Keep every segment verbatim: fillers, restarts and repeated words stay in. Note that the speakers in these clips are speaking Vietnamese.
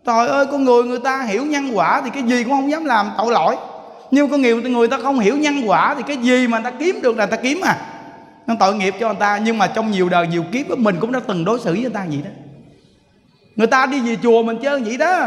Trời ơi, con người người ta hiểu nhân quả thì cái gì cũng không dám làm tội lỗi. Nhưng con người người ta không hiểu nhân quả thì cái gì mà người ta kiếm được là người ta kiếm à. Nó tội nghiệp cho người ta. Nhưng mà trong nhiều đời nhiều kiếp mình cũng đã từng đối xử với người ta vậy đó. Người ta đi về chùa mình chơi vậy đó.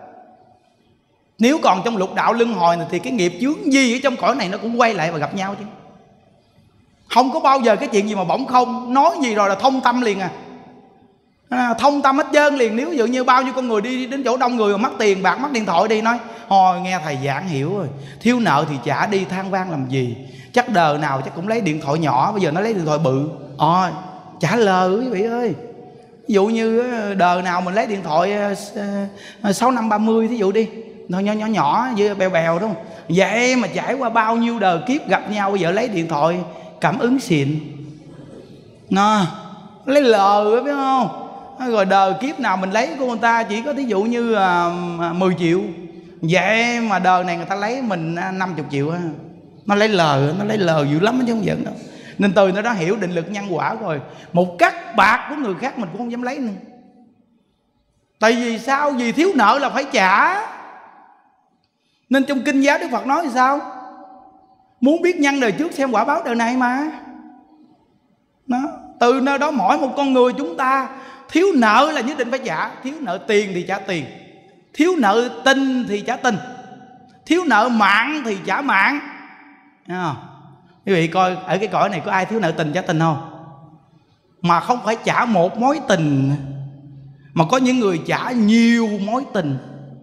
Nếu còn trong lục đạo luân hồi này thì cái nghiệp chướng gì ở trong cõi này nó cũng quay lại và gặp nhau chứ. Không có bao giờ cái chuyện gì mà bỗng không. Nói gì rồi là thông tâm liền à, à thông tâm hết trơn liền. Nếu ví dụ như bao nhiêu con người đi đến chỗ đông người mà mắc tiền bạc, mắc điện thoại đi, nói thôi nghe thầy giảng hiểu rồi, thiếu nợ thì trả đi, than vang làm gì, chắc đời nào chắc cũng lấy điện thoại nhỏ, bây giờ nó lấy điện thoại bự. Ờ trả lời quý vị ơi. Ví dụ như đời nào mình lấy điện thoại sáu năm ba mươi thí dụ đi, nhỏ nhỏ nhỏ nhỏ bèo bèo đúng không? Vậy mà trải qua bao nhiêu đời kiếp gặp nhau, bây giờ lấy điện thoại cảm ứng xịn, nó lấy lời biết không? Rồi đời kiếp nào mình lấy của người ta chỉ có thí dụ như à, mười triệu, vậy mà đời này người ta lấy mình năm mươi triệu á. Nó lấy lời, nó lấy lời dữ lắm chứ không giận đâu. Nên từ nó đã hiểu định lực nhân quả rồi, một cắt bạc của người khác mình cũng không dám lấy nữa. Tại vì sao? Vì thiếu nợ là phải trả. Nên trong kinh giáo Đức Phật nói thì sao? Muốn biết nhân đời trước xem quả báo đời này mà. Đó. Từ nơi đó mỗi một con người chúng ta thiếu nợ là nhất định phải trả. Thiếu nợ tiền thì trả tiền, thiếu nợ tình thì trả tình, thiếu nợ mạng thì trả mạng. Thấy không? Quý vị coi ở cái cõi này có ai thiếu nợ tình trả tình không? Mà không phải trả một mối tình, mà có những người trả nhiều mối tình.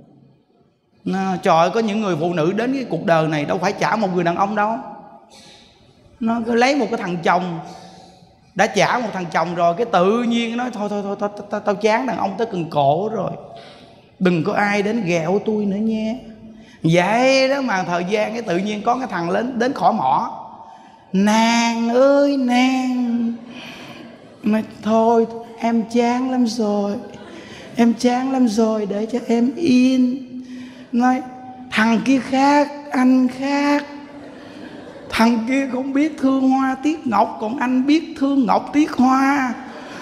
Nó, trời ơi, có những người phụ nữ đến cái cuộc đời này đâu phải trả một người đàn ông đâu. Nó cứ lấy một cái thằng chồng, đã trả một thằng chồng rồi, cái tự nhiên nói thôi thôi thôi tao, tao, tao chán đàn ông tới cần cổ rồi, đừng có ai đến ghẹo tôi nữa nha. Vậy đó mà thời gian cái tự nhiên có cái thằng đến đến khỏi mỏ. Nàng ơi nàng, mà thôi em chán lắm rồi, em chán lắm rồi, để cho em yên. Nói thằng kia khác, anh khác. Thằng kia không biết thương hoa tiếc ngọc, còn anh biết thương ngọc tiếc hoa.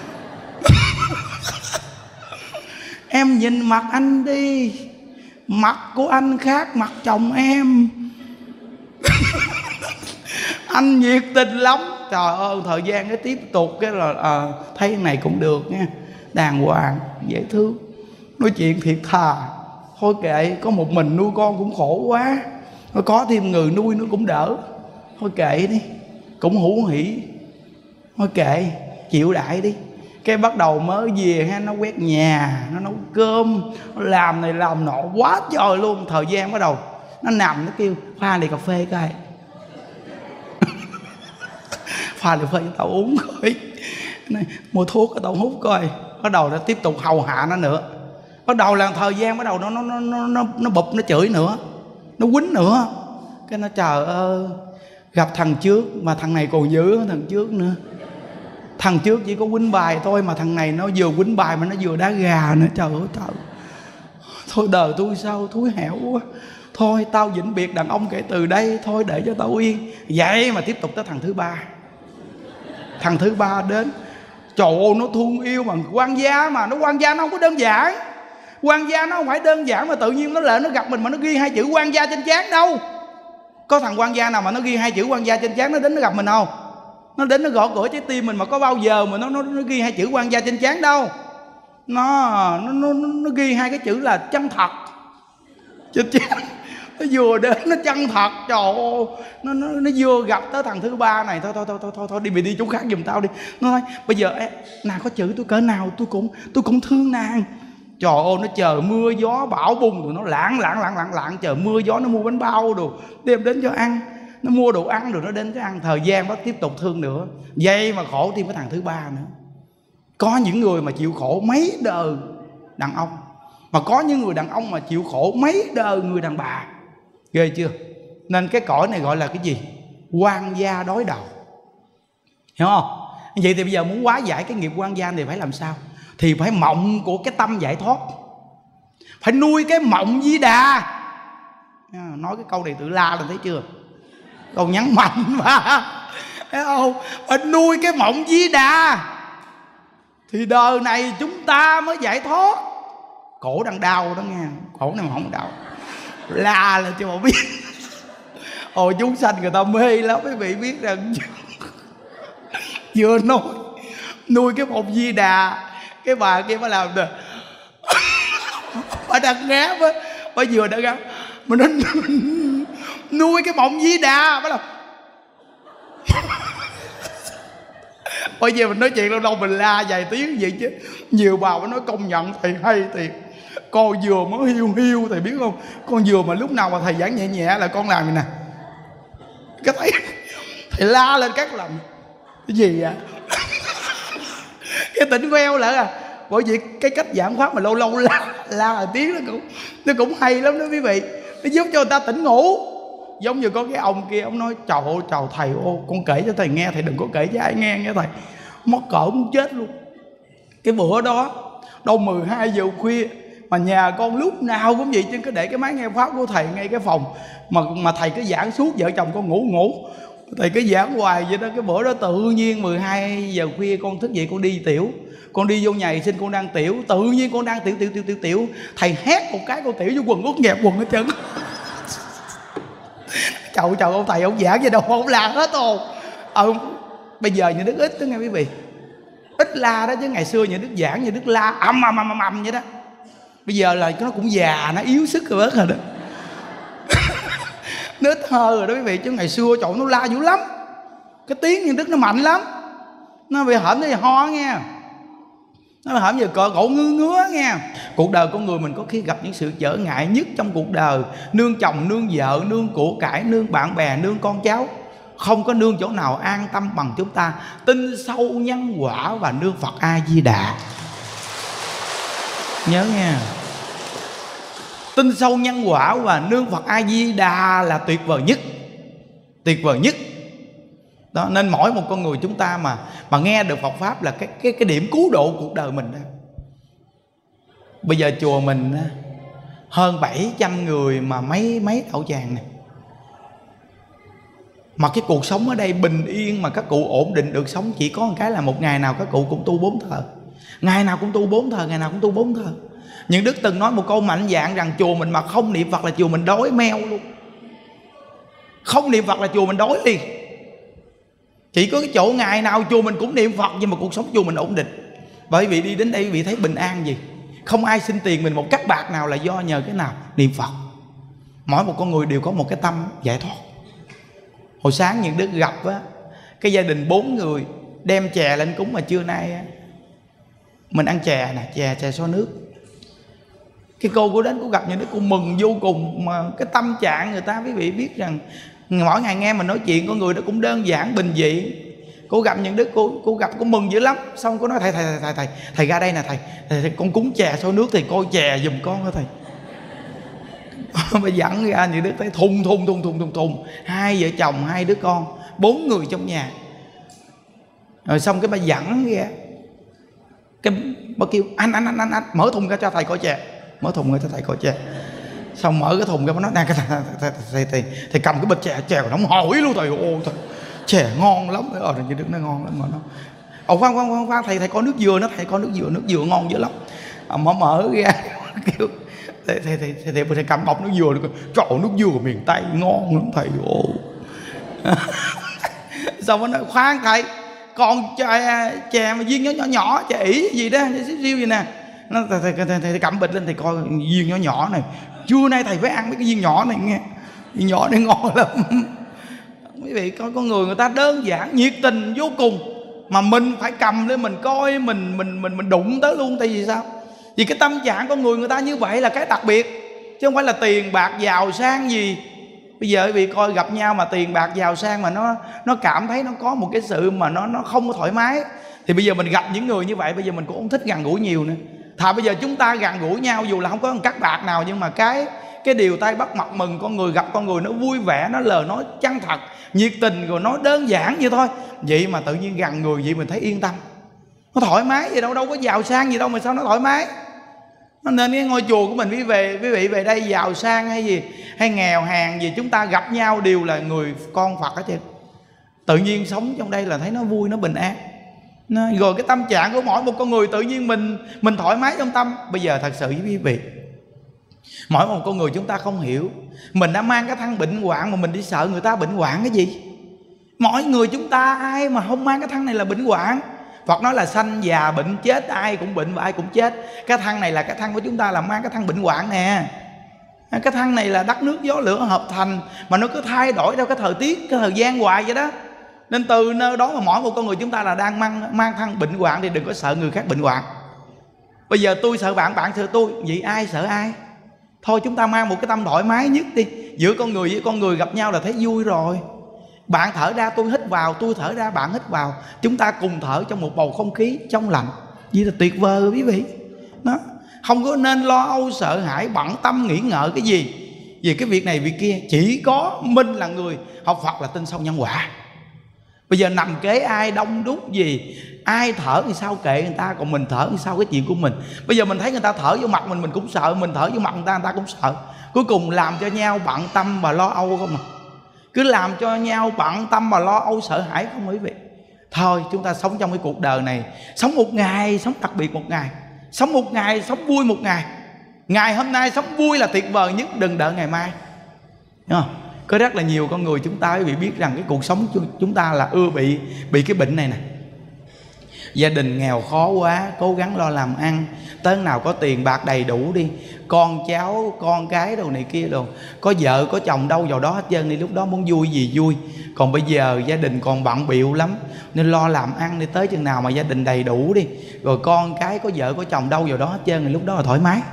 Em nhìn mặt anh đi, mặt của anh khác mặt chồng em. Anh nhiệt tình lắm. Trời ơi, thời gian cái tiếp tục cái là à, thấy cái này cũng được nha, đàng hoàng dễ thương, nói chuyện thiệt thà. Thôi kệ, có một mình nuôi con cũng khổ quá, nó có thêm người nuôi nó cũng đỡ. Thôi kệ đi, cũng hữu hỉ. Thôi kệ, chịu đại đi. Cái bắt đầu mới về ha, nó quét nhà, nó nấu cơm, nó làm này làm nọ quá trời luôn. Thời gian bắt đầu nó nằm, nó kêu pha ly cà phê coi. Pha ly cà phê cho tao uống coi. Mua thuốc cho tao hút coi. Bắt đầu nó tiếp tục hầu hạ nó nữa. Bắt đầu là thời gian bắt đầu nó nó nó nó nó, nó bụp, nó chửi nữa, nó quýnh nữa. Cái nó trời ơi, gặp thằng trước mà thằng này còn dữ hơn thằng trước nữa. Thằng trước chỉ có quýnh bài thôi, mà thằng này nó vừa quýnh bài mà nó vừa đá gà nữa. Trời ơi trời. Thôi đời tôi sao thúi hẻo quá. Thôi tao vĩnh biệt đàn ông kể từ đây, thôi để cho tao yên. Vậy mà tiếp tục tới thằng thứ ba. Thằng thứ ba đến, trời ơi nó thương yêu mà quan gia, mà nó quan gia nó không có đơn giản. Quan gia nó không phải đơn giản mà tự nhiên nó lại nó gặp mình mà nó ghi hai chữ quan gia trên trán đâu. Có thằng quan gia nào mà nó ghi hai chữ quan gia trên trán nó đến nó gặp mình không? Nó đến nó gõ cửa trái tim mình mà có bao giờ mà nó nó, nó ghi hai chữ quan gia trên trán đâu. Nó nó, nó nó ghi hai cái chữ là chân thật trên trán. Nó vừa đến nó chân thật, trời ơi. Nó, nó, nó vừa gặp tới thằng thứ ba này. Thôi thôi thôi thôi thôi, thôi đi mày đi chỗ khác giùm tao đi. Nó nói bây giờ ê, nàng có chữ tôi cỡ nào tôi cũng tôi cũng thương nàng. Trời ơi, nó chờ mưa gió bão bùng rồi nó lãng lãng lãng lãng lãng chờ mưa gió, nó mua bánh bao đồ đem đến cho ăn, nó mua đồ ăn rồi nó đến cho ăn. Thời gian bắt tiếp tục thương nữa. Vậy mà khổ thêm cái thằng thứ ba nữa. Có những người mà chịu khổ mấy đời đàn ông, mà có những người đàn ông mà chịu khổ mấy đời người đàn bà. Ghê chưa? Nên cái cõi này gọi là cái gì? Quan gia đối đầu. Hiểu không? Vậy thì bây giờ muốn hóa giải cái nghiệp quan gia thì phải làm sao? Thì phải mộng của cái tâm giải thoát, phải nuôi cái mộng Di Đà. Nói cái câu này tự la là thấy chưa? Câu nhấn mạnh mà. Thấy không? Phải nuôi cái mộng Di Đà thì đời này chúng ta mới giải thoát. cổ đang đau đó nghe, cổ này mà không đau la là cho mà biết. Ôi chúng sanh người ta mê lắm, quý vị biết rằng vừa nói nuôi cái một Di Đà, cái bà kia mới làm được. Bà đang ngáp á, bà vừa đã ngáp mà nó nuôi cái mộng Di Đà, bà làm. Bây giờ mình nói chuyện lâu lâu mình la vài tiếng vậy chứ. Nhiều bà mới nói công nhận thầy hay thiệt, con vừa mới hiu hiu thầy biết không, con vừa mà lúc nào mà thầy giảng nhẹ nhẹ là con làm vậy nè, cái thấy thầy la lên các lần cái gì vậy. Cái tỉnh queo lại à. Bởi vì cái cách giảng pháp mà lâu lâu la la một tiếng nó cũng nó cũng hay lắm đó quý vị, nó giúp cho người ta tỉnh ngủ. Giống như có cái ông kia, ông nói trời ơi trời thầy, ô con kể cho thầy nghe, thầy đừng có kể cho ai nghe nghe thầy, mất cỡ muốn chết luôn. Cái bữa đó đâu mười hai giờ khuya mà nhà con lúc nào cũng vậy chứ, cứ để cái máy nghe pháp của thầy ngay cái phòng mà mà thầy cứ giảng suốt, vợ chồng con ngủ ngủ thầy cứ giảng hoài vậy đó. Cái bữa đó tự nhiên mười hai giờ khuya con thức dậy, con đi tiểu, con đi vô nhà vệ sinh, con đang tiểu, tự nhiên con đang tiểu tiểu tiểu tiểu tiểu thầy hét một cái, con tiểu vô quần ướt nhẹp quần hết trơn. Trời trời ông thầy ông giảng gì đâu ông la hết rồi. Ờ bây giờ Nhà Đức ít đó nghe quý vị, ít la đó, chứ ngày xưa Nhà Đức giảng Nhà Đức la ầm ầm ầm ầm vậy đó. Bây giờ là nó cũng già, nó yếu sức rồi bớt rồi đó. Nó ít hơi rồi đó quý vị, chứ ngày xưa trời nó la dữ lắm, cái tiếng Nhà Đức nó mạnh lắm, nó bị hởm nó ho nghe, nó hởm giờ cỡ cổ ngứa ngứa nghe. Cuộc đời con người mình có khi gặp những sự trở ngại nhất trong cuộc đời, nương chồng, nương vợ, nương của cải, nương bạn bè, nương con cháu, không có nương chỗ nào an tâm bằng chúng ta tin sâu nhân quả và nương Phật A Di Đà. Nhớ nha, tin sâu nhân quả và nương Phật A Di Đà là tuyệt vời nhất, tuyệt vời nhất. Đó, nên mỗi một con người chúng ta mà mà nghe được Phật pháp là cái cái cái điểm cứu độ cuộc đời mình đó. Bây giờ chùa mình hơn bảy trăm người mà mấy mấy đạo tràng này, mà cái cuộc sống ở đây bình yên, mà các cụ ổn định được sống chỉ có một cái là một ngày nào các cụ cũng tu bốn thờ, ngày nào cũng tu bốn thờ, ngày nào cũng tu bốn thờ. Những Đức từng nói một câu mạnh dạn rằng chùa mình mà không niệm Phật là chùa mình đói meo luôn, không niệm Phật là chùa mình đói liền. Chỉ có cái chỗ ngày nào chùa mình cũng niệm Phật, nhưng mà cuộc sống chùa mình ổn định. Bởi vì đi đến đây quý vị thấy bình an gì, không ai xin tiền mình một cắc bạc nào là do nhờ cái nào? Niệm Phật. Mỗi một con người đều có một cái tâm giải thoát. Hồi sáng Những Đức gặp á, cái gia đình bốn người đem chè lên cúng, mà trưa nay á, mình ăn chè nè, chè chè xôi nước. Cái cô cô đến cô gặp Những Đức, cô mừng vô cùng. Mà cái tâm trạng người ta quý vị biết rằng mỗi ngày nghe mình nói chuyện, con người đó cũng đơn giản bình dị. Cô gặp Những Đức, cô cô gặp cô mừng dữ lắm. Xong cô nói thầy thầy thầy thầy thầy, thầy ra đây nè thầy, thầy, thầy con cúng chè xôi nước thì coi chè giùm con hả thầy. Mà dẫn ra Những Đức thấy thùng thùng thùng thùng thùng thùng, hai vợ chồng hai đứa con, bốn người trong nhà. Rồi xong cái bà dẫn ra, cái bà kêu anh anh anh anh anh mở thùng ra cho thầy coi chè, mở thùng ra cho thầy coi chè. Xong mở cái thùng ra, bà nói nè thầy, thầy, thầy, thầy, thầy, thầy cầm cái bịch chè, chè nó hỏi luôn thầy, ô thầy chè ngon lắm. Ờ Như Đức nó ngon lắm mà nó. Ồ khoan khoan khoan khoan thầy, thầy có nước dừa nó, thầy có nước dừa, nước dừa ngon dữ lắm. À, mở mở ra kêu thầy thầy thầy, thầy, thầy, thầy cầm bọc nước dừa được, trời ơi, nước dừa của miền Tây ngon lắm thầy. Ồ. Xong nó nói khoan thầy, còn chè chè mà viên nhỏ nhỏ nhỏ, chè ỉ gì đó, xíu xíu gì nè. Nó thầy, thầy, thầy, thầy, thầy cầm bịch lên, thầy coi viên nhỏ nhỏ này, trưa nay thầy phải ăn mấy cái viên nhỏ này nghe, viên nhỏ này ngon lắm. Quý vị coi con người người ta đơn giản nhiệt tình vô cùng, mà mình phải cầm lên mình coi, mình mình mình mình đụng tới luôn. Tại vì sao? Vì cái tâm trạng con người người ta như vậy là cái đặc biệt, chứ không phải là tiền bạc giàu sang gì. Bây giờ quý vị coi gặp nhau mà tiền bạc giàu sang mà nó nó cảm thấy nó có một cái sự mà nó nó không có thoải mái, thì bây giờ mình gặp những người như vậy, bây giờ mình cũng không thích gần gũi nhiều nữa. Thà bây giờ chúng ta gần gũi nhau dù là không có một cắt bạc nào, nhưng mà cái cái điều tay bắt mặt mừng, con người gặp con người nó vui vẻ, nó lời nói chân thật, nhiệt tình, rồi nói đơn giản vậy thôi. Vậy mà tự nhiên gần người vậy mình thấy yên tâm, nó thoải mái gì đâu, đâu có giàu sang gì đâu mà sao nó thoải mái. Nên cái ngôi chùa của mình, quý vị quý vị về đây giàu sang hay gì hay nghèo hèn gì, chúng ta gặp nhau đều là người con Phật hết trơn. Tự nhiên sống trong đây là thấy nó vui, nó bình an. Rồi cái tâm trạng của mỗi một con người tự nhiên mình mình thoải mái trong tâm. Bây giờ thật sự với quý vị, mỗi một con người chúng ta không hiểu, mình đã mang cái thân bệnh hoạn mà mình đi sợ người ta bệnh hoạn cái gì. Mỗi người chúng ta ai mà không mang cái thân này là bệnh hoạn. Phật nói là sanh già bệnh chết, ai cũng bệnh và ai cũng chết. Cái thân này là cái thân của chúng ta là mang cái thân bệnh hoạn nè. Cái thân này là đất nước gió lửa hợp thành, mà nó cứ thay đổi theo cái thời tiết, cái thời gian hoài vậy đó. Nên từ nơi đó mà mỗi một con người chúng ta là đang mang, mang thân bệnh hoạn, thì đừng có sợ người khác bệnh hoạn. Bây giờ tôi sợ bạn, bạn sợ tôi, vậy ai sợ ai? Thôi chúng ta mang một cái tâm thoải mái nhất đi. Giữa con người với con người gặp nhau là thấy vui rồi. Bạn thở ra tôi hít vào, tôi thở ra bạn hít vào, chúng ta cùng thở trong một bầu không khí trong lành. Vậy là tuyệt vời quý vị. Đó. Không có nên lo âu sợ hãi, bận tâm nghĩ ngợi cái gì về cái việc này việc kia. Chỉ có mình là người học Phật là tin sâu nhân quả. Bây giờ nằm kế ai đông đúc gì, ai thở thì sao kệ người ta, còn mình thở thì sao cái chuyện của mình. Bây giờ mình thấy người ta thở vô mặt mình, mình cũng sợ, mình thở vô mặt người ta, người ta cũng sợ. Cuối cùng làm cho nhau bận tâm và lo âu không à. Cứ làm cho nhau bận tâm và lo âu sợ hãi không quý vị. Thôi chúng ta sống trong cái cuộc đời này, sống một ngày, sống đặc biệt một ngày. Sống một ngày, sống vui một ngày. Ngày hôm nay sống vui là tuyệt vời nhất, đừng đợi ngày mai. Đúng không? Có rất là nhiều con người chúng ta quý vị biết rằng cái cuộc sống chúng ta là ưa bị bị cái bệnh này nè. Gia đình nghèo khó quá, cố gắng lo làm ăn, tới nào có tiền bạc đầy đủ đi, con cháu, con cái đồ này kia đồ, có vợ có chồng đâu vào đó hết trơn đi. Lúc đó muốn vui gì vui. Còn bây giờ gia đình còn bận bịu lắm, nên lo làm ăn đi, tới chừng nào mà gia đình đầy đủ đi, rồi con cái có vợ có chồng đâu vào đó hết trơn, thì lúc đó là thoải mái.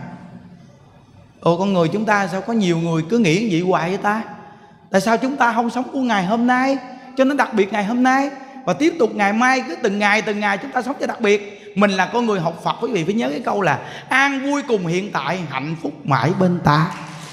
Ồ, con người chúng ta sao có nhiều người cứ nghĩ vậy hoài vậy ta? Tại sao chúng ta không sống của ngày hôm nay cho nó đặc biệt ngày hôm nay, và tiếp tục ngày mai, cứ từng ngày từng ngày chúng ta sống cho đặc biệt. Mình là con người học Phật, quý vị phải nhớ cái câu là an vui cùng hiện tại, hạnh phúc mãi bên ta.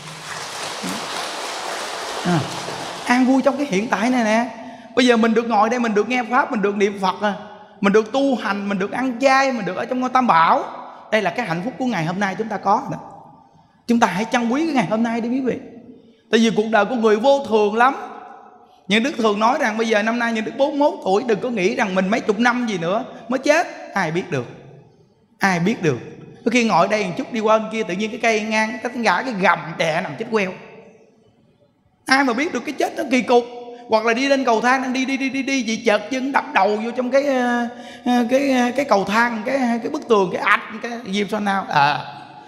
À, an vui trong cái hiện tại này nè. Bây giờ mình được ngồi đây, mình được nghe Pháp, mình được niệm Phật, mình được tu hành, mình được ăn chay, mình được ở trong ngôi Tam Bảo. Đây là cái hạnh phúc của ngày hôm nay chúng ta có đó. Chúng ta hãy trân quý cái ngày hôm nay đi quý vị. Tại vì cuộc đời của người vô thường lắm. Những Đức thường nói rằng bây giờ năm nay Những Đức bốn mươi mốt tuổi, đừng có nghĩ rằng mình mấy chục năm gì nữa mới chết. Ai biết được, ai biết được. Có khi ngồi đây một chút đi qua bên kia, tự nhiên cái cây ngang, cái gã cái gầm đè nằm chết queo. Ai mà biết được cái chết nó kỳ cục. Hoặc là đi lên cầu thang, đang đi đi đi đi đi gì chợt chân đập đầu vô trong cái cái cái cầu thang, cái cái bức tường, cái ạch, cái gì sao nào à.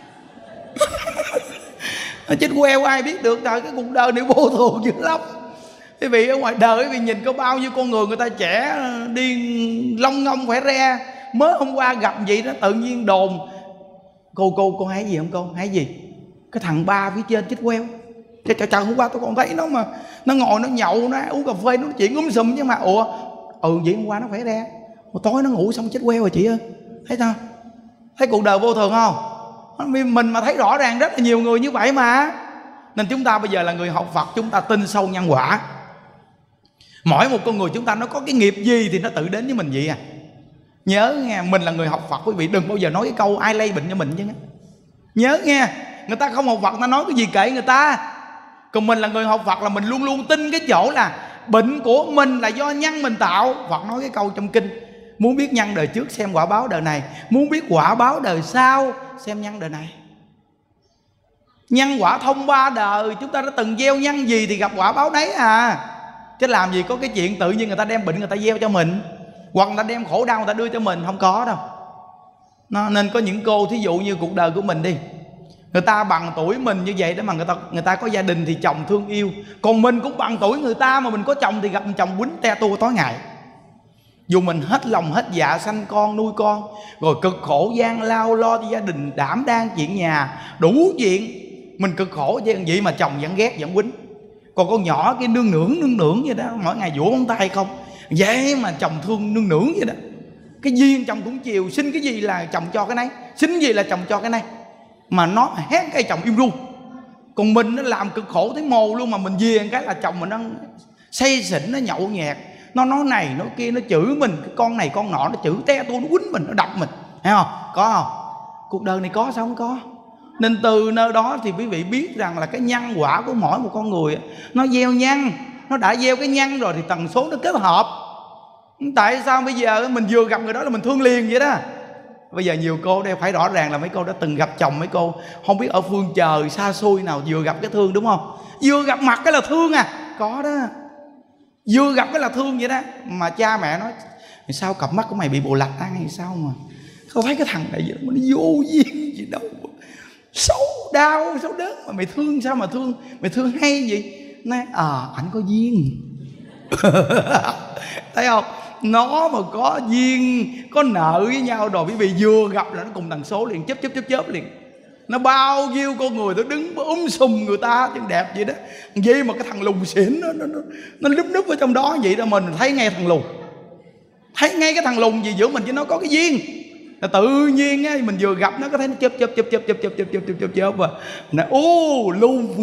Chết queo, ai biết được. Trời, cái cuộc đời này vô thường dữ lắm. Quý vị ở ngoài đời quý vị nhìn có bao nhiêu con người, người ta trẻ đi long ngông khỏe re, mới hôm qua gặp vậy đó tự nhiên đồn cô cô cô hái gì không cô, hái gì cái thằng ba phía trên chết queo. Trời trời, hôm qua tôi còn thấy nó mà nó ngồi nó nhậu, nó uống cà phê, nó nói chuyện úm sùm chứ mà. Ủa ừ vậy hôm qua nó khỏe re, tối nó ngủ xong chết queo rồi chị ơi. Thấy sao, thấy cuộc đời vô thường không? Mình mà thấy rõ ràng rất là nhiều người như vậy mà. Nên chúng ta bây giờ là người học Phật, chúng ta tin sâu nhân quả. Mỗi một con người chúng ta nó có cái nghiệp gì thì nó tự đến với mình vậy à. Nhớ nghe, mình là người học Phật quý vị, đừng bao giờ nói cái câu ai lây bệnh cho mình chứ. Nhớ nghe, người ta không học Phật ta nói cái gì kệ người ta. Còn mình là người học Phật là mình luôn luôn tin cái chỗ là bệnh của mình là do nhân mình tạo. Phật nói cái câu trong kinh, muốn biết nhân đời trước xem quả báo đời này, muốn biết quả báo đời sau xem nhân đời này. Nhân quả thông ba đời, chúng ta đã từng gieo nhân gì thì gặp quả báo đấy à. Chứ làm gì có cái chuyện tự nhiên người ta đem bệnh người ta gieo cho mình, hoặc người ta đem khổ đau người ta đưa cho mình, không có đâu. Nó, nên có những cô thí dụ như cuộc đời của mình đi, người ta bằng tuổi mình như vậy đó mà người ta người ta có gia đình thì chồng thương yêu, còn mình cũng bằng tuổi người ta mà mình có chồng thì gặp chồng quýnh te tua tối ngày. Dù mình hết lòng hết dạ sanh con nuôi con, rồi cực khổ gian lao lo cho gia đình, đảm đang chuyện nhà đủ chuyện, mình cực khổ chứ vậy mà chồng vẫn ghét vẫn quýnh. Còn con nhỏ cái nương nưỡng nương nưỡng vậy đó, mỗi ngày vỗ móng tay không, vậy mà chồng thương nương nưỡng vậy đó. Cái duyên chồng cũng chiều, xin cái gì là chồng cho cái này, xin cái gì là chồng cho cái này, mà nó hét cái chồng im ru. Còn mình nó làm cực khổ thấy mồ luôn, mà mình về cái là chồng mình nó say xỉn, nó nhậu nhẹt, nó nói này nói kia, nó chửi mình, cái con này con nọ, nó chửi te tua, nó quýnh mình, nó đập mình, thấy không? Có không? Cuộc đời này có sao không có? Nên từ nơi đó thì quý vị biết rằng là cái nhân quả của mỗi một con người nó gieo nhân, nó đã gieo cái nhân rồi thì tần số nó kết hợp. Tại sao bây giờ mình vừa gặp người đó là mình thương liền vậy đó? Bây giờ nhiều cô đây phải rõ ràng là mấy cô đã từng gặp chồng, mấy cô không biết ở phương trời xa xôi nào vừa gặp cái thương, đúng không? Vừa gặp mặt cái là thương à. Có đó, vừa gặp cái là thương vậy đó. Mà cha mẹ nói sao cặp mắt của mày bị bộ lạch ăn hay sao mà không thấy cái thằng này vậy, nó vô duyên gì đâu, xấu đau xấu đớn mà mày thương. Sao mà thương, mày thương hay vậy? Nói à ảnh có duyên. Thấy không? Nó mà có duyên, có nợ với nhau rồi, quý vị vừa gặp là nó cùng tần số liền, chớp chớp chớp chớp liền. Nó bao nhiêu con người nó đứng úm sùm người ta chân đẹp vậy đó. Vậy mà cái thằng lùn xỉn nó nó nó, nó lúp núp ở trong đó vậy đó, mình thấy ngay thằng lùn, thấy ngay cái thằng lùn gì giữa mình với nó có cái duyên. Là tự nhiên á, mình vừa gặp nó có thấy nó chớp chớp chớp chớp chớp chớp chớp chớp chớp chớp chớp và nè, ô lùn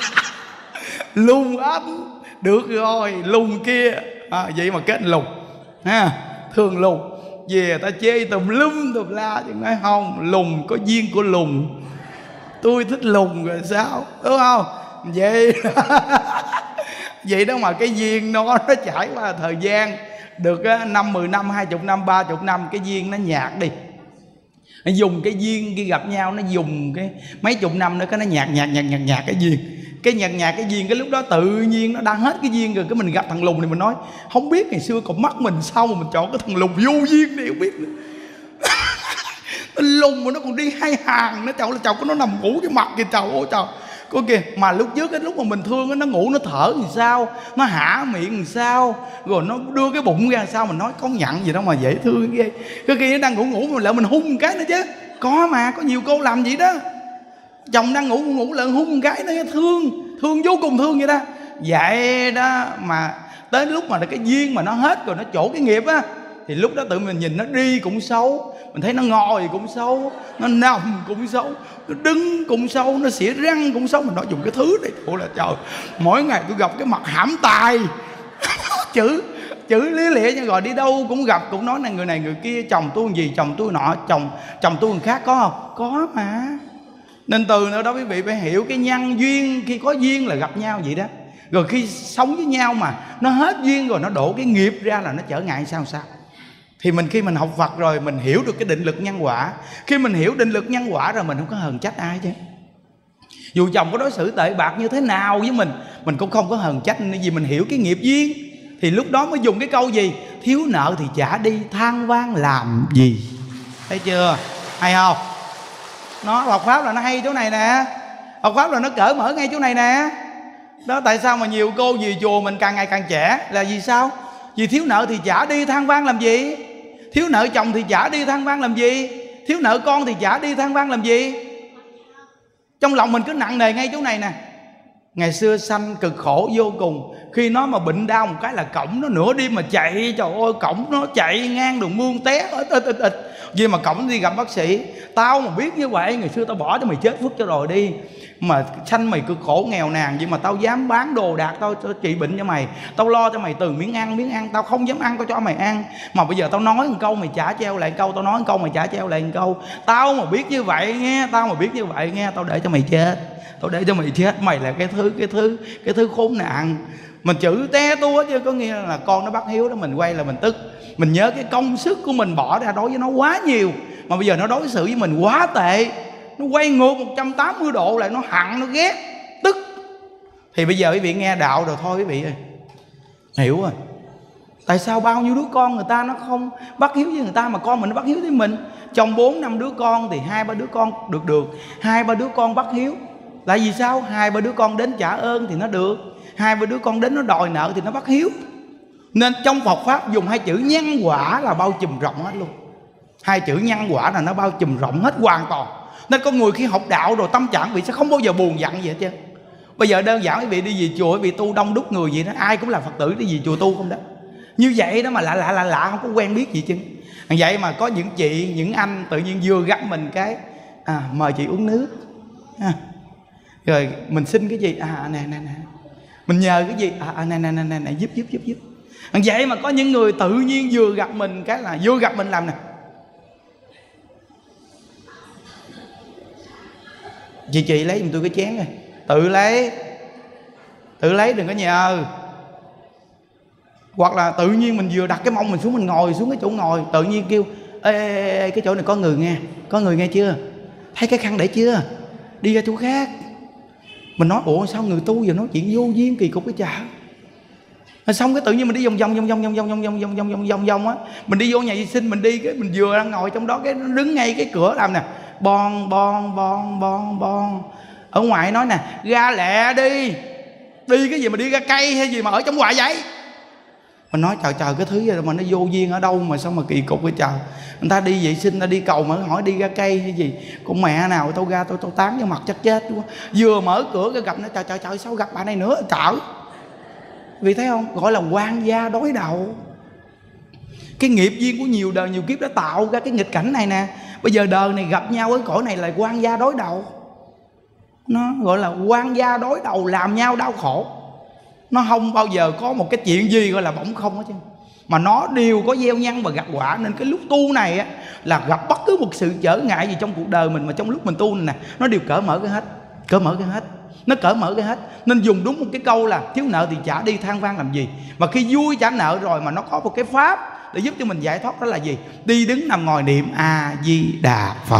lùn anh được rồi, lùn kia à, vậy mà kết lùn ha, thường lùn về ta chê tùm lum tùm la, chứ nói không, lùn có duyên của lùn, tôi thích lùn rồi sao, đúng không? Vậy vậy đó mà cái duyên nó nó trải qua thời gian được năm mười năm, hai chục năm, ba chục năm, cái duyên nó nhạt đi. Nó dùng cái duyên khi gặp nhau, nó dùng cái mấy chục năm nữa cái nó nhạt nhạt nhạt nhạt nhạt cái duyên. Cái nhạt nhạt cái duyên, cái lúc đó tự nhiên nó đã hết cái duyên rồi. Cái mình gặp thằng lùn thì mình nói không biết ngày xưa còn mắt mình sao mà mình chọn cái thằng lùn vô duyên này không biết nữa. Nó lùn mà nó còn đi hai hàng nó chậu là chậu, nó nằm ngủ cái mặt kìa, chậu ôi trời. Có kìa, mà lúc trước cái lúc mà mình thương nó ngủ nó thở làm sao, nó hả miệng làm sao, rồi nó đưa cái bụng ra làm sao, mình nói công nhận gì đâu mà dễ thương ghê. Cái kia nó đang ngủ ngủ mà lại mình hung một cái nữa chứ. Có mà, có nhiều cô làm vậy đó. Chồng đang ngủ ngủ lại hung một cái nữa, thương, thương vô cùng thương vậy đó. Vậy đó mà tới lúc mà cái duyên mà nó hết rồi, nó trổ cái nghiệp á, thì lúc đó tự mình nhìn nó đi cũng xấu, mình thấy nó ngồi cũng xấu, nó nằm cũng xấu, nó đứng cũng xấu, nó xỉa răng cũng xấu. Mình nói dùng cái thứ này thôi là trời, mỗi ngày tôi gặp cái mặt hãm tài chữ chữ lý lịa nha, rồi đi đâu cũng gặp cũng nói là người này người kia, chồng tôi gì, chồng tôi nọ, chồng chồng tôi người khác, có không? Có mà. Nên từ nữa đó quý vị phải hiểu cái nhân duyên, khi có duyên là gặp nhau vậy đó. Rồi khi sống với nhau mà nó hết duyên rồi, nó đổ cái nghiệp ra là nó trở ngại sao sao. Thì mình khi mình học Phật rồi mình hiểu được cái định lực nhân quả. Khi mình hiểu định lực nhân quả rồi mình không có hờn trách ai chứ. Dù chồng có đối xử tệ bạc như thế nào với mình, mình cũng không có hờn trách, vì mình hiểu cái nghiệp duyên. Thì lúc đó mới dùng cái câu gì? Thiếu nợ thì trả đi, than vang làm gì. Thấy chưa? Hay không? Nó học Pháp là nó hay chỗ này nè. Học Pháp là nó cởi mở ngay chỗ này nè. Đó tại sao mà nhiều cô về chùa mình càng ngày càng trẻ là vì sao? Vì thiếu nợ thì trả đi, than vang làm gì? Thiếu nợ chồng thì trả đi, than vang làm gì? Thiếu nợ con thì trả đi, than vang làm gì? Trong lòng mình cứ nặng nề ngay chỗ này nè. Ngày xưa sanh cực khổ vô cùng. Khi nó mà bệnh đau một cái là cổng nó nửa đêm mà chạy, trời ơi, cổng nó chạy ngang đường mương té ít ít ít ít. Vì mà cổng đi gặp bác sĩ. Tao mà biết như vậy, ngày xưa tao bỏ cho mày chết phước cho rồi đi. Mà sanh mày cực khổ nghèo nàn, vậy mà tao dám bán đồ đạc tao trị bệnh cho mày. Tao lo cho mày từ miếng ăn miếng ăn, tao không dám ăn tao cho mày ăn. Mà bây giờ tao nói một câu mày trả treo lại một câu, tao nói một câu mày trả treo lại một câu. Tao mà biết như vậy nghe, tao mà biết như vậy nghe, tao để cho mày chết. Tao để cho mày chết, mày là cái thứ cái thứ cái thứ khốn nạn. Mình chữ té tua chứ có nghĩa là con nó bắt hiếu đó, mình quay là mình tức. Mình nhớ cái công sức của mình bỏ ra đối với nó quá nhiều, mà bây giờ nó đối xử với mình quá tệ, nó quay ngược một trăm tám mươi độ lại, nó hận, nó ghét, tức. Thì bây giờ quý vị nghe đạo rồi thôi quý vị ơi, hiểu rồi. Tại sao bao nhiêu đứa con người ta nó không bắt hiếu với người ta, mà con mình nó bắt hiếu với mình. Trong bốn năm đứa con thì hai ba đứa con được được, hai ba đứa con bắt hiếu. Tại vì sao? Hai ba đứa con đến trả ơn thì nó được, hai ba đứa con đến nó đòi nợ thì nó bắt hiếu. Nên trong Phật Pháp dùng hai chữ nhân quả là bao trùm rộng hết luôn. Hai chữ nhân quả là nó bao trùm rộng hết hoàn toàn. Nên con người khi học đạo rồi tâm trạng vị sẽ không bao giờ buồn giận gì hết trơn. Bây giờ đơn giản quý vị đi về chùa, quý vị tu đông đúc người vậy đó, ai cũng là Phật tử đi về chùa tu không đó. Như vậy đó mà lạ lạ lạ lạ, không có quen biết gì chứ. Vậy mà có những chị, những anh tự nhiên vừa gặp mình cái à, mời chị uống nước à. Rồi mình xin cái gì? À nè nè nè. Mình nhờ cái gì? À nè nè nè nè, giúp giúp giúp giúp. Vậy mà có những người tự nhiên vừa gặp mình cái là vừa gặp mình làm nè. Chị chị lấy giùm tôi cái chén rồi. Tự lấy. Tự lấy đừng có nhờ. Hoặc là tự nhiên mình vừa đặt cái mông mình xuống, mình ngồi xuống cái chỗ ngồi, tự nhiên kêu ê, ê, ê cái chỗ này có người nghe, có người nghe chưa, thấy cái khăn để chưa, đi ra chỗ khác. Mình nói ủa sao người tu giờ nói chuyện vô duyên kỳ cục cái chả. Xong cái tự nhiên mình đi vòng vòng vòng vòng vòng vòng vòng vòng vòng vòng vòng vòng vòng á, mình đi vô nhà vệ sinh, mình đi cái mình vừa đang ngồi trong đó cái nó đứng ngay cái cửa làm nè, bon bon bon bon bon. Ở ngoài nói nè, ra lẹ đi, đi cái gì mà đi ra cây hay gì mà ở trong ngoài vậy. Mình nói trời trời cái thứ gì mà nó vô duyên ở đâu mà sao mà kỳ cục vậy trời. Người ta đi vệ sinh, người ta đi cầu mà hỏi đi ra cây hay gì, con mẹ nào tao ra tôi tao tán vô mặt chắc chết luôn. Vừa mở cửa cái gặp nó, trời trời trời sao gặp bà này nữa trời. Vì thấy không, gọi là quan gia đối đầu. Cái nghiệp duyên của nhiều đời nhiều kiếp đã tạo ra cái nghịch cảnh này nè. Bây giờ đời này gặp nhau ở cõi này là quan gia đối đầu. Nó gọi là quan gia đối đầu, làm nhau đau khổ. Nó không bao giờ có một cái chuyện gì gọi là bỗng không hết chứ, mà nó đều có gieo nhân và gặt quả. Nên cái lúc tu này á, là gặp bất cứ một sự trở ngại gì trong cuộc đời mình, mà trong lúc mình tu này nè, nó đều cởi mở cái hết, cởi mở cái hết, nó cởi mở cái hết. Nên dùng đúng một cái câu là thiếu nợ thì trả đi, than vang làm gì. Mà khi vui trả nợ rồi mà nó có một cái pháp để giúp cho mình giải thoát, đó là gì? Đi đứng nằm ngồi niệm A Di Đà Phật.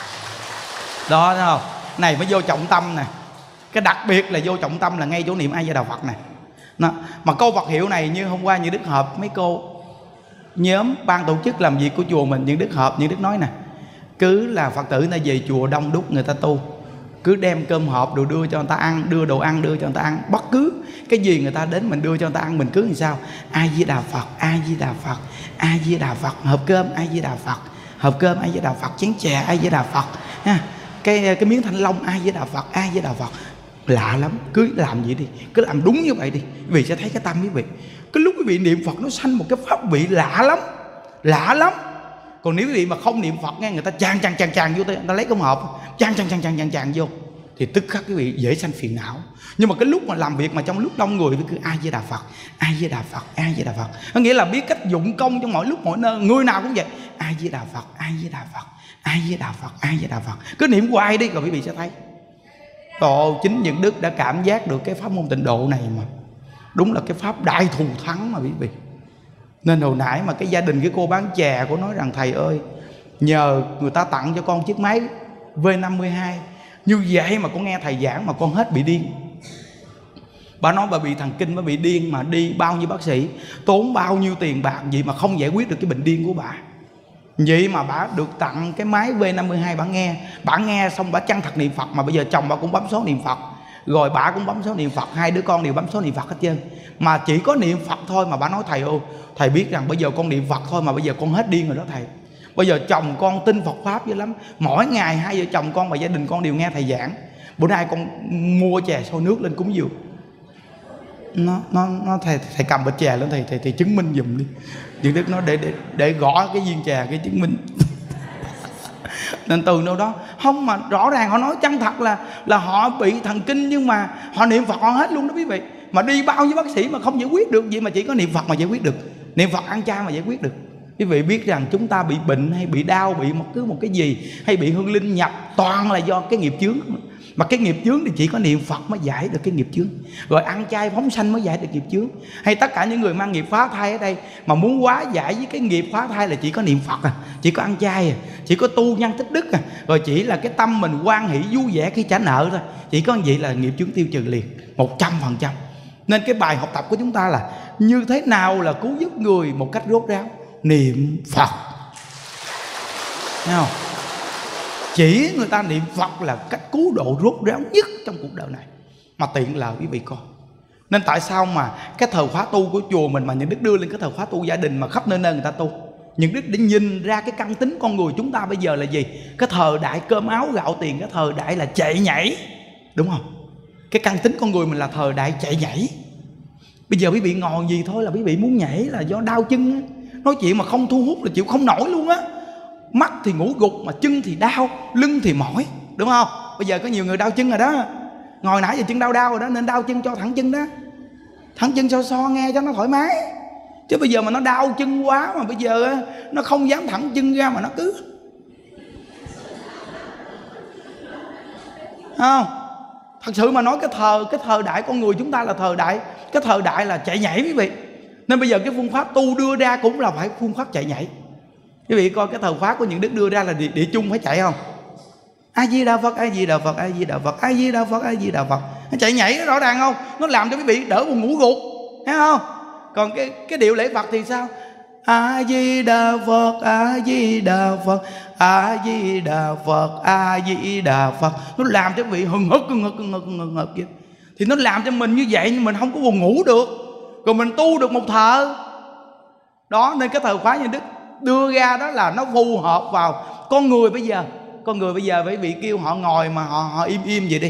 Đó thấy không? Này mới vô trọng tâm nè. Cái đặc biệt là vô trọng tâm là ngay chỗ niệm A Di Đà Phật này. Nó, mà câu Phật hiệu này như hôm qua như Đức Hợp, mấy cô nhóm ban tổ chức làm việc của chùa mình, những Đức Hợp, những Đức nói nè, cứ là Phật tử người ta về chùa đông đúc người ta tu, cứ đem cơm hộp đồ đưa cho người ta ăn, đưa đồ ăn đưa cho người ta ăn, bất cứ cái gì người ta đến mình đưa cho người ta ăn, mình cứ làm sao A Di Đà Phật, A Di Đà Phật, A Di Đà Phật, hộp cơm A Di Đà Phật, hộp cơm A Di Đà Phật, chén chè A Di Đà Phật ha, cái cái miếng thanh long A Di Đà Phật, A Di Đà Phật. Lạ lắm, cứ làm vậy đi, cứ làm đúng như vậy đi, vì sẽ thấy cái tâm quý vị. Cái lúc quý vị niệm Phật nó sanh một cái pháp vị lạ lắm, lạ lắm. Còn nếu quý vị mà không niệm Phật nghe, người ta chàng chàng chàng chàng vô, người ta lấy công hộp chàng chàng chàng chàng chàng chàng vô, thì tức khắc quý vị dễ sanh phiền não. Nhưng mà cái lúc mà làm việc mà trong lúc đông người, cứ A Di Đà Phật, A Di Đà Phật, A Di Đà Phật, có nghĩa là biết cách dụng công trong mọi lúc mọi nơi, người nào cũng vậy. A Di Đà Phật, A Di Đà Phật, A Di Đà Phật, A Di Đà Phật, cứ niệm hoài đi rồi quý vị sẽ thấy. Ồ, chính những Đức đã cảm giác được cái pháp môn tịnh độ này mà đúng là cái pháp đại thù thắng mà quý vị. Nên hồi nãy mà cái gia đình cái cô bán chè cô nói rằng thầy ơi, nhờ người ta tặng cho con chiếc máy V năm mươi hai, như vậy mà con nghe thầy giảng mà con hết bị điên. Bà nói bà bị thần kinh, bà bị điên mà đi bao nhiêu bác sĩ, tốn bao nhiêu tiền bạc gì mà không giải quyết được cái bệnh điên của bà. Vậy mà bà được tặng cái máy V năm mươi hai, bà nghe, bà nghe xong bà chăng thật niệm Phật. Mà bây giờ chồng bà cũng bấm số niệm Phật, rồi bà cũng bấm số niệm Phật, hai đứa con đều bấm số niệm Phật hết trơn. Mà chỉ có niệm Phật thôi mà bà nói thầy ơi, thầy biết rằng bây giờ con niệm Phật thôi mà bây giờ con hết điên rồi đó thầy. Bây giờ chồng con tin Phật Pháp dữ lắm, mỗi ngày hai vợ chồng con và gia đình con đều nghe thầy giảng. Bữa nay con mua chè sôi nước lên cúng dường. Nó, nó, nó thầy, thầy cầm bịch chè lên thầy, thầy, thầy chứng minh giùm đi. Những Đức nói để, để, để gõ cái viên chè cái chứng minh. Nên từ đâu đó không, mà rõ ràng họ nói chân thật là là họ bị thần kinh, nhưng mà họ niệm Phật họ hết luôn đó quý vị. Mà đi bao nhiêu bác sĩ mà không giải quyết được gì, mà chỉ có niệm Phật mà giải quyết được, niệm Phật ăn chay mà giải quyết được. Quý vị biết rằng chúng ta bị bệnh hay bị đau, bị một cứ một cái gì, hay bị hương linh nhập, toàn là do cái nghiệp chướng. Mà cái nghiệp chướng thì chỉ có niệm Phật mới giải được cái nghiệp chướng, rồi ăn chay phóng sanh mới giải được nghiệp chướng. Hay tất cả những người mang nghiệp phá thai ở đây mà muốn hóa giải với cái nghiệp phá thai là chỉ có niệm Phật à, chỉ có ăn chay à, chỉ có tu nhân tích đức à, rồi chỉ là cái tâm mình hoan hỷ vui vẻ khi trả nợ thôi. Chỉ có vậy là nghiệp chướng tiêu trừ liền một trăm phần trăm. Nên cái bài học tập của chúng ta là như thế nào là cứu giúp người một cách rốt ráo, niệm Phật. Thấy không? Chỉ người ta niệm Phật là cách cứu độ rốt ráo nhất trong cuộc đời này. Mà tiện lời quý vị coi. Nên tại sao mà cái thời khóa tu của chùa mình mà những Đức đưa lên cái thời khóa tu gia đình mà khắp nơi nơi người ta tu, những Đức để nhìn ra cái căn tính con người chúng ta bây giờ là gì? Cái thời đại cơm áo gạo tiền, cái thời đại là chạy nhảy, đúng không? Cái căn tính con người mình là thời đại chạy nhảy. Bây giờ quý vị ngồi gì thôi là quý vị muốn nhảy là do đau chân á. Nói chuyện mà không thu hút là chịu không nổi luôn á. Mắt thì ngủ gục mà chân thì đau, lưng thì mỏi, đúng không? Bây giờ có nhiều người đau chân rồi đó. Ngồi nãy giờ chân đau đau rồi đó, nên đau chân cho thẳng chân đó. Thẳng chân so so nghe cho nó thoải mái. Chứ bây giờ mà nó đau chân quá mà bây giờ nó không dám thẳng chân ra mà nó cứ không. Thật sự mà nói cái thời cái thời đại con người chúng ta là thời đại cái thời đại là chạy nhảy quý vị. Nên bây giờ cái phương pháp tu đưa ra cũng là phải phương pháp chạy nhảy. Quý vị coi cái thời khóa của những đức đưa ra là địa, địa chung phải chạy không? A Di Đà Phật, A Di Đà Phật, A Di Đà Phật, A Di Đà Phật, A Di Đà Phật. Nó chạy nhảy rõ ràng không? Nó làm cho quý vị đỡ buồn ngủ gục, thấy không? Còn cái cái điệu lễ Phật thì sao? A Di Đà Phật, A Di Đà Phật, A Di Đà Phật, A Di Đà Phật. Nó làm cho quý vị hừng hực hừng hực hừng hực hừng hực vậy. Thì nó làm cho mình như vậy nhưng mình không có buồn ngủ được. Còn mình tu được một thời. Đó nên cái thời khóa như đức đưa ra đó là nó phù hợp vào con người bây giờ. Con người bây giờ phải bị kêu họ ngồi mà họ, họ im im vậy đi.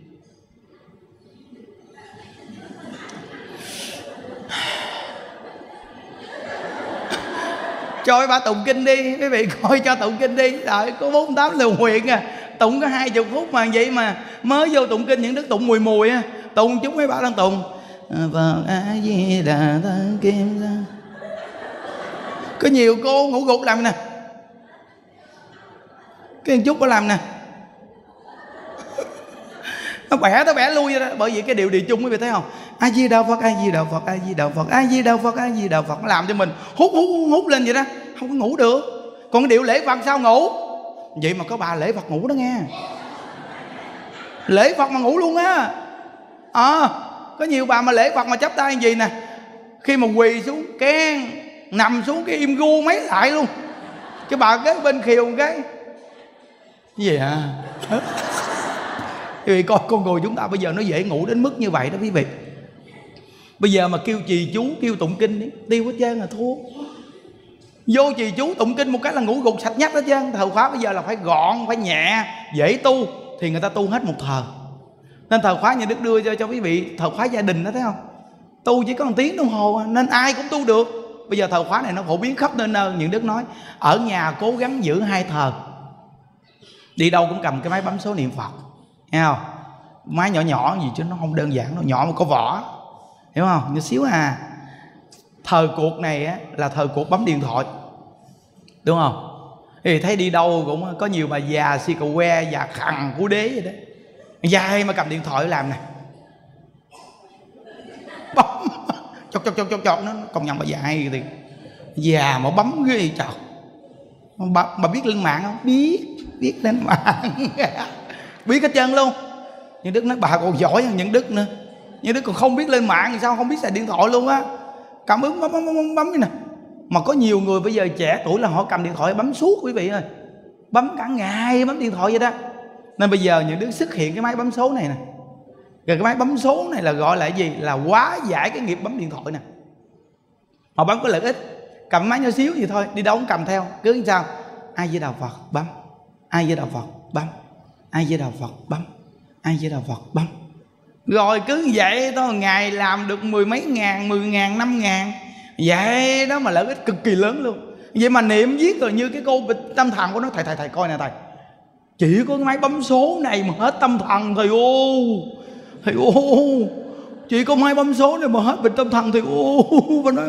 Cho bà tụng kinh đi, quý vị coi cho tụng kinh đi. Đợi có bốn tám liều nguyện à, tụng có hai chục phút mà vậy mà mới vô tụng kinh những đức tụng mùi mùi á, tụng chút mấy bà đang tụng Phật A Di Đà Thân Kim Sa. Có nhiều cô ngủ gục làm nè, cái chút có làm nè, nó bẻ nó bẻ lui đó. Bởi vì cái điệu địa chung quý vị thấy không? A Di Đà Phật, A Di Đà Phật, A Di Đà Phật, A Di Đà Phật, A Di Đà Phật. Nó làm cho mình hút hút hút, hút lên vậy đó, không có ngủ được. Còn cái điệu lễ Phật sao ngủ? Vậy mà có bà lễ Phật ngủ đó nghe, lễ Phật mà ngủ luôn á. À, có nhiều bà mà lễ Phật mà chắp tay gì nè, khi mà quỳ xuống keng nằm xuống cái im gu mấy lại luôn. Cái bà cái bên khiều một cái gì hả? Quý vị coi con người chúng ta bây giờ nó dễ ngủ đến mức như vậy đó quý vị. Bây giờ mà kêu trì chú, kêu tụng kinh đi, tiêu hết trơn là thua. Vô trì chú tụng kinh một cái là ngủ gục sạch nhắc hết trơn. Thời khóa bây giờ là phải gọn, phải nhẹ, dễ tu thì người ta tu hết một thời. Nên thời khóa như đức đưa cho cho quý vị thời khóa gia đình đó, thấy không? Tu chỉ có một tiếng đồng hồ nên ai cũng tu được. Bây giờ thời khóa này nó phổ biến khắp nơi nơi. Những đức nói ở nhà cố gắng giữ hai thờ, đi đâu cũng cầm cái máy bấm số niệm Phật, nghe không? Máy nhỏ nhỏ gì chứ nó không đơn giản đâu, nhỏ mà có vỏ, hiểu không? Nhỏ xíu à. Thời cuộc này á, là thời cuộc bấm điện thoại, đúng không? Thì thấy đi đâu cũng có nhiều bà già si cầu que, già khằng cú đế vậy đó, dài mà cầm điện thoại làm nè, bấm chọc chọc chọc chọc chọc. Nó công nhận bà già hay thì già mà bấm ghê trời. Bà, bà biết lên mạng không? Biết, biết lên mạng biết hết trơn luôn. Nhưng Đức nói bà còn giỏi hơn những Đức nữa. Nhưng Đức còn không biết lên mạng thì sao không biết xài điện thoại luôn á. Cảm ứng bấm bấm bấm bấm, bấm như nè. Mà có nhiều người bây giờ trẻ tuổi là họ cầm điện thoại bấm suốt quý vị ơi, bấm cả ngày bấm điện thoại vậy đó. Nên bây giờ những Đức xuất hiện cái máy bấm số này nè. Rồi cái máy bấm số này là gọi là gì? Là hóa giải cái nghiệp bấm điện thoại nè. Họ bấm có lợi ích. Cầm máy nhỏ xíu gì thôi, đi đâu cũng cầm theo. Cứ như sao? A Di Đà Phật bấm, A Di Đà Phật bấm, A Di Đà Phật bấm, A Di Đà Phật bấm. Rồi cứ vậy thôi, ngày làm được mười mấy ngàn, mười ngàn, năm ngàn. Vậy đó mà lợi ích cực kỳ lớn luôn. Vậy mà niệm viết rồi như cái cô tâm thần của nó, thầy thầy thầy coi nè thầy, chỉ có cái máy bấm số này mà hết tâm thần thầy ô. Thầy ô, chỉ có máy bấm số này mà hết bệnh tâm thần thầy ô. Và nói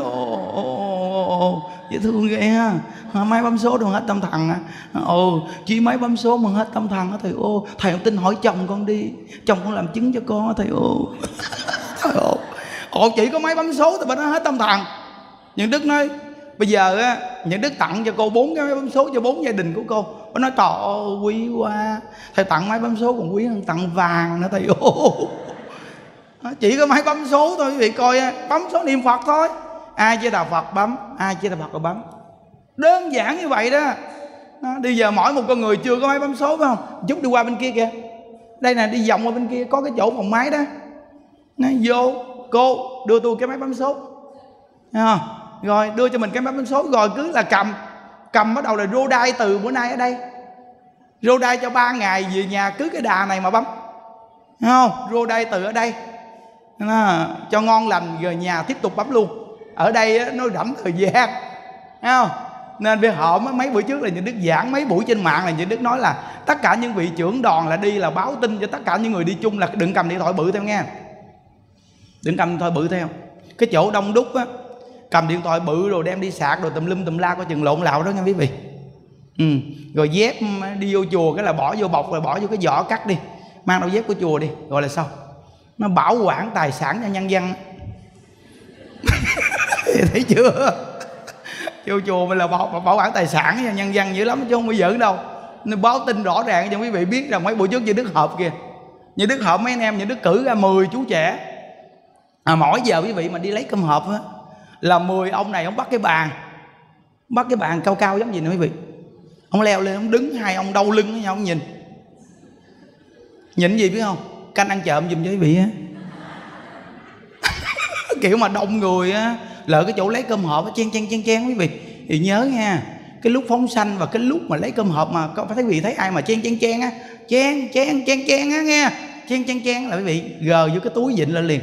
ô, dễ thương ghê ha. Máy bấm số đâu hết tâm thần á. Ồ, chỉ máy bấm số mà hết tâm thần á thầy ô. Thầy không tin hỏi chồng con đi, chồng con làm chứng cho con á thầy ô. Thầy ô, ồ, chỉ có máy bấm số thì bà nói hết tâm thần. Nhưng Đức nói bây giờ á, những Đức tặng cho cô bốn cái máy bấm số cho bốn gia đình của cô. Bà nói trời ơi quý quá, thầy tặng máy bấm số còn quý hơn tặng vàng nữa thầy ô. Chỉ có máy bấm số thôi quý vị coi, bấm số niệm Phật thôi. A Di Đà Phật bấm, A Di Đà Phật bấm, đơn giản như vậy đó. Đó, bây giờ mỗi một con người chưa có máy bấm số phải không? Chút đi qua bên kia kìa, đây nè, đi vòng qua bên kia có cái chỗ phòng máy đó. Nói vô, cô đưa tôi cái máy bấm số, thấy không? Rồi đưa cho mình cái máy bấm số, rồi cứ là cầm. Cầm bắt đầu là rô đai từ bữa nay ở đây, rô đai cho ba ngày về nhà cứ cái đà này mà bấm, thấy không? Rô đai từ ở đây nó, cho ngon lành, rồi nhà tiếp tục bấm luôn. Ở đây nó rảnh thời gian, thấy không? Nên bây họ mấy buổi trước là những Đức giảng mấy buổi trên mạng là những Đức nói là tất cả những vị trưởng đoàn là đi là báo tin cho tất cả những người đi chung là đừng cầm điện thoại bự theo nghe, đừng cầm điện thoại bự theo. Cái chỗ đông đúc á, cầm điện thoại bự rồi đem đi sạc rồi tùm lum tùm la coi chừng lộn lạo đó nha quý vị. Ừ. Rồi dép đi vô chùa cái là bỏ vô bọc rồi bỏ vô cái vỏ cắt đi, mang đôi dép của chùa đi, rồi là xong. Nó bảo quản tài sản cho nhân dân. thấy chưa? Chùa chùa mình là bảo, bảo quản tài sản, nhân dân dữ lắm chứ không có giỡn đâu. Nên báo tin rõ ràng cho quý vị biết rằng mấy buổi trước như Đức Hợp kìa, như Đức Hợp mấy anh em như Đức cử ra mười chú trẻ, à, mỗi giờ quý vị mà đi lấy cơm hộp á là mười ông này ông bắt cái bàn, bắt cái bàn cao cao giống gì nè quý vị, ông leo lên ông đứng, hai ông đau lưng với nhau, ông nhìn nhìn gì biết không? Canh ăn trộm giùm cho quý vị á. Kiểu mà đông người á, lỡ cái chỗ lấy cơm hộp chen chen chen chen quý vị thì nhớ nha, cái lúc phóng sanh và cái lúc mà lấy cơm hộp mà có thấy quý vị thấy ai mà chen chen chen á, chen chen chen chen á nghe, chen chen chen là quý vị gờ vô cái túi vịnh lên liền.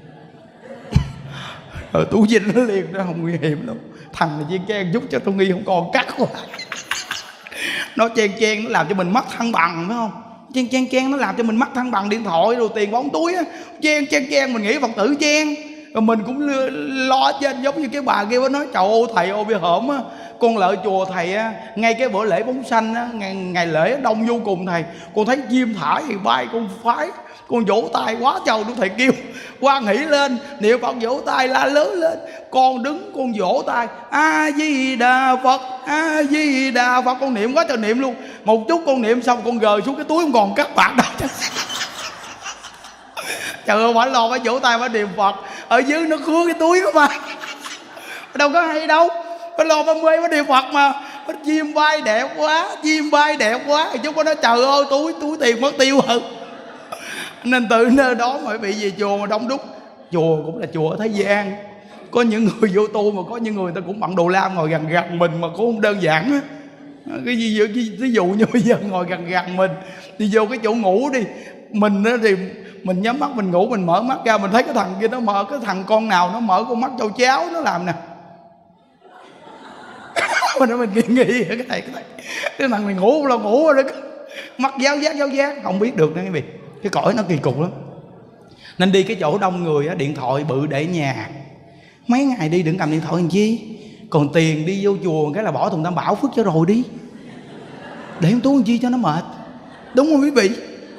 Rồi túi vịnh nó liền, nó không nguy hiểm đâu. Thằng này chen chen giúp cho tôi nghi không còn cắt quá. Nó chen chen nó làm cho mình mất thăng bằng phải không? Chen chen chen nó làm cho mình mất thăng bằng điện thoại rồi tiền bóng túi á. Chen chen chen mình nghĩ Phật tử chen, rồi mình cũng lo trên giống như cái bà kia. Nó nói trời ơi thầy ơi bị hổm á, con lợi chùa thầy á, ngay cái bữa lễ phóng sanh á, ngày, ngày lễ đông vô cùng thầy, con thấy chim thả thì bay, con phái con vỗ tay quá trời luôn. Thầy kêu quan hỷ lên niệm Phật vỗ tay la lớn lên, con đứng con vỗ tay A Di Đà Phật, A Di Đà Phật, con niệm quá trời niệm luôn. Một chút con niệm xong con gờ xuống cái túi không còn cắt bạc đâu. Trời ơi, phải lo phải vỗ tay phải niệm Phật, ở dưới nó khứa cái túi đó mà, đâu có hay đâu. Phải lo phải mê phải niệm Phật mà. Chim bay đẹp quá, chim bay đẹp quá, chúng có nói trời ơi túi túi tiền mất tiêu hơn. Nên từ nơi đó mà bị về chùa mà đông đúc. Chùa cũng là chùa ở thế gian, có những người vô tu mà có những người ta cũng bận đồ lam ngồi gần gần mình mà cũng không đơn giản á. Cái gì ví dụ như bây giờ ngồi gần gần mình, đi vô cái chỗ ngủ đi, mình á thì mình nhắm mắt mình ngủ, mình mở mắt ra mình thấy cái thằng kia nó mở, cái thằng con nào nó mở con mắt châu cháo nó làm nè. Mình nói mình nghĩ nghĩ cái này cái này cái thằng này ngủ là ngủ rồi đó, mắt giáo giác giáo giác không biết được nữa quý vị. Cái cõi nó kỳ cục lắm. Nên đi cái chỗ đông người á, điện thoại bự để nhà, mấy ngày đi đừng cầm điện thoại làm chi. Còn tiền đi vô chùa cái là bỏ thùng tam bảo phước cho rồi đi, để không túi làm chi cho nó mệt, đúng không quý vị?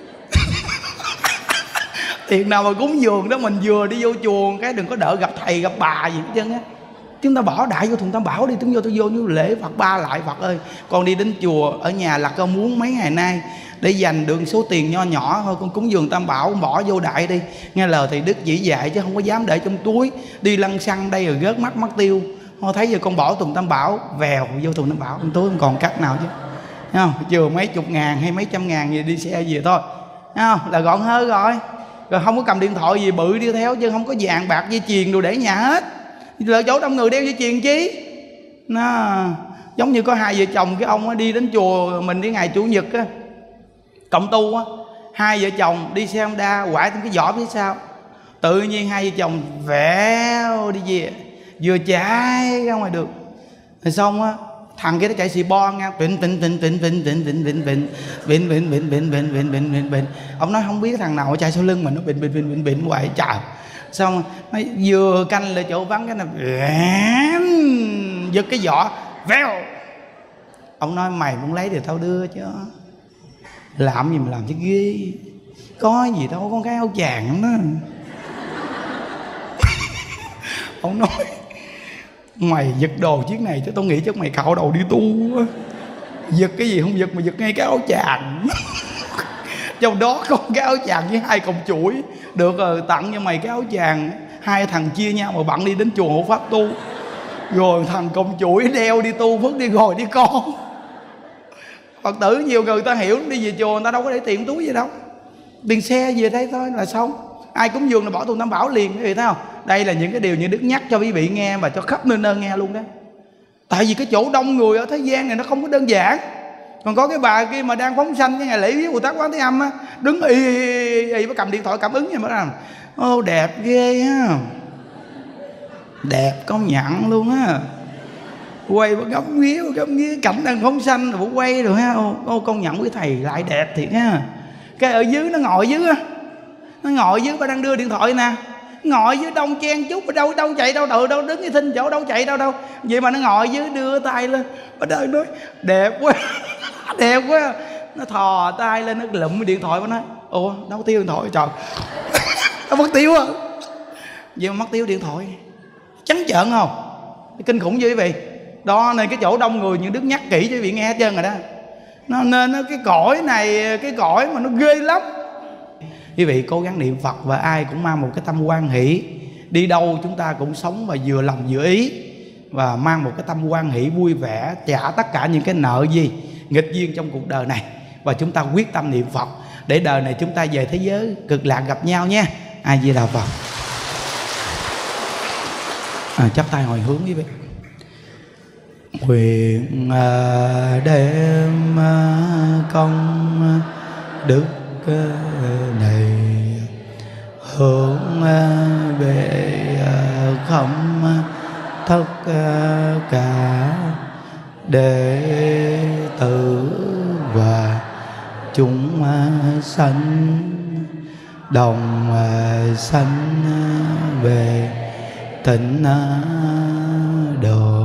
Tiền nào mà cúng dường đó mình vừa đi vô chùa cái đừng có đợi gặp thầy gặp bà gì hết trơn á. Chúng ta bỏ đại vô thùng tam bảo đi, chúng vô tôi vô như lễ Phật ba lại. Phật ơi con đi đến chùa ở nhà là con muốn mấy ngày nay để dành được số tiền nho nhỏ thôi, con cúng dường tam bảo, con bỏ vô đại đi. Nghe lời thầy Đức chỉ dạy chứ không có dám để trong túi, đi lăn xăng đây rồi rớt mắt mất tiêu. Thôi thấy giờ con bỏ thùng tam bảo, vèo vô thùng tam bảo, con túi không còn cách nào chứ. Thấy không? Chừa mấy chục ngàn hay mấy trăm ngàn gì đi xe về thôi. Thấy không? Là gọn hơn rồi. Rồi không có cầm điện thoại gì bự đi theo, chứ không có vàng bạc dây chuyền đồ để nhà hết. Lỡ chỗ đông người đeo dây chuyền chi. Nó giống như có hai vợ chồng cái ông đi đến chùa mình đi ngày chủ nhật á, cộng tu á, hai vợ chồng đi xe Honda quải trên cái vỏ phía sau. Tự nhiên hai vợ chồng vẹo đi về, vừa chạy ra ngoài đường rồi xong á, thằng kia nó chạy xì bon nha, vịnh vịnh vịnh vịnh vịnh vịnh vịnh vịnh vịnh vịnh vịnh vịnh vịnh vịnh vịnh vịnh vịnh vịnh. Ông nói không biết thằng nào chạy sau lưng mình nó vịnh vịnh vịnh vịnh vịnh hoài trời. Xong nó vừa canh lại chỗ vắng cái nó giật cái vỏ véo. Ông nói mày muốn lấy thì tao đưa chứ, làm gì mà làm chứ ghê, có gì đâu con cái áo chàng đó. Ông nói mày giật đồ chiếc này chứ tao nghĩ chắc mày cạo đầu đi tu á. Giật cái gì không giật mà giật ngay cái áo chàng. Trong đó có cái áo chàng với hai cọng chuỗi. Được rồi tặng cho mày cái áo chàng, hai thằng chia nhau mà bận đi đến chùa hộ pháp tu, rồi thằng cọng chuỗi đeo đi tu phước đi rồi đi con. Phật tử nhiều người ta hiểu đi về chùa người ta đâu có để tiền túi gì đâu, tiền xe về đây thôi là xong. Ai cúng dường là bỏ thùng tam bảo liền, quý vị thấy không? Đây là những cái điều như Đức nhắc cho quý vị nghe và cho khắp nơi nơi nghe luôn đó. Tại vì cái chỗ đông người ở thế gian này nó không có đơn giản. Còn có cái bà kia mà đang phóng sanh cái ngày lễ viếng Bồ Tát Quán Thế Âm á, đứng y y y mới cầm điện thoại cảm ứng nha mới làm. Ô đẹp ghê á, đẹp công nhận luôn á, quay mà gấm nghía gấm nghía cảnh đang phóng sanh rồi quay rồi ha. Ô, ô công nhận quý thầy lại đẹp thiệt ha. Cái ở dưới nó ngồi dưới á, nó ngồi dưới bà đang đưa điện thoại nè, ngồi dưới đông chen chút ở đâu đâu chạy đâu đâu đâu đứng cái thinh chỗ đâu chạy đâu đâu vậy mà nó ngồi dưới đưa tay lên, bà đang nói đẹp quá. Đẹp quá, nó thò tay lên nó lụm cái điện thoại nó nói ủa đâu tiêu điện thoại trời. Nó mất tiêu à, vậy mà mất tiêu điện thoại trắng trợn không? Kinh khủng vậy quý vị. Đó nên cái chỗ đông người những Đức nhắc kỹ cho quý vị nghe hết trơn rồi đó. Nó nên nó, cái cõi này, cái cõi mà nó ghê lắm. Quý vị cố gắng niệm Phật và ai cũng mang một cái tâm hoan hỷ. Đi đâu chúng ta cũng sống và vừa lòng vừa ý, và mang một cái tâm hoan hỷ vui vẻ, trả tất cả những cái nợ gì nghịch duyên trong cuộc đời này. Và chúng ta quyết tâm niệm Phật để đời này chúng ta về thế giới cực lạc gặp nhau nha. A Di Đà Phật. À, chắp tay hồi hướng quý vị. Nguyện đem công đức này hướng về không tất cả đệ tử và chúng sanh đồng sanh về tịnh độ.